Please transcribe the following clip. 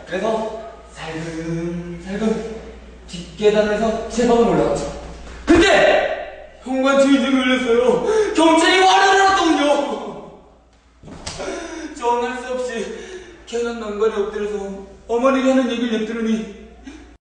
그래서 살금살금 뒷계단에서 제 방으로 올라갔죠. 근데 현관치 인증이 걸렸어요. 경찰이 와르르 왔더군요. 전 할 수 없이 계단 난간에 엎드려서 어머니가 하는 얘기를 엿들으니